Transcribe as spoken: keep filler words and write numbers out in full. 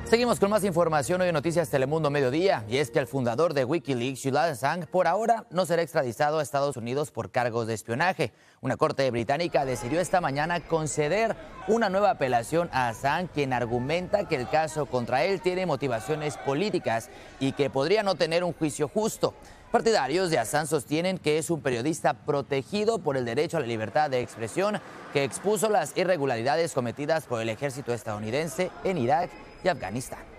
Seguimos con más información hoy en Noticias Telemundo Mediodía, y es que el fundador de Wikileaks, Julian Assange, por ahora no será extraditado a Estados Unidos por cargos de espionaje. Una corte británica decidió esta mañana conceder una nueva apelación a Assange, quien argumenta que el caso contra él tiene motivaciones políticas y que podría no tener un juicio justo. Partidarios de Assange sostienen que es un periodista protegido por el derecho a la libertad de expresión, que expuso las irregularidades cometidas por el ejército estadounidense en Irak y Afganistán.